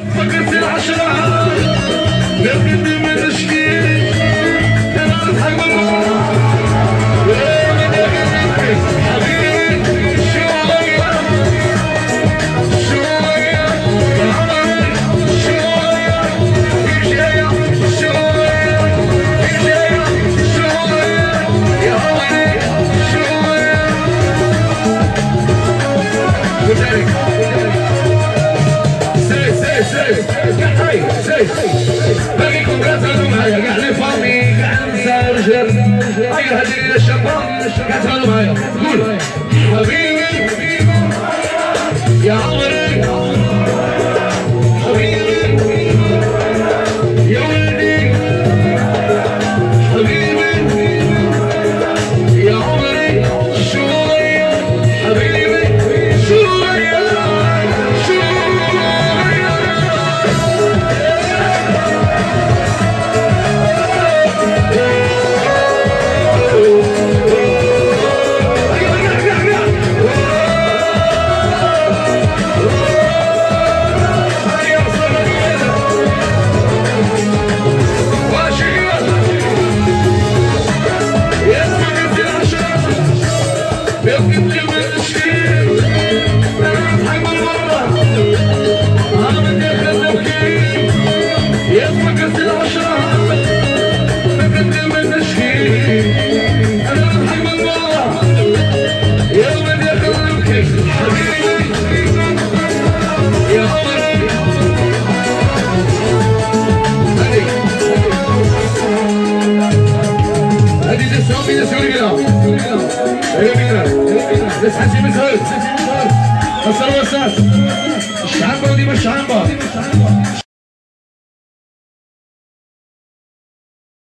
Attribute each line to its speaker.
Speaker 1: فكرت العشرة بقد من تشكيل انا اضحك بالمرة حبيبي شوية شوية يا عمري شوية جاية شوية جاية شوية يا عمري شوية وذلك باقيكم قاتلوا معايا كاع لي فامي كاع النساء والرجال هيا هادي الشباب قاتلوا معايا قول حبيبي يا عمري حبيبي يا ولدي حبيبي يا عمري شوية حبيبي شوية بس حسي مسهل الثروسات الشعنبه وديما الشعنبه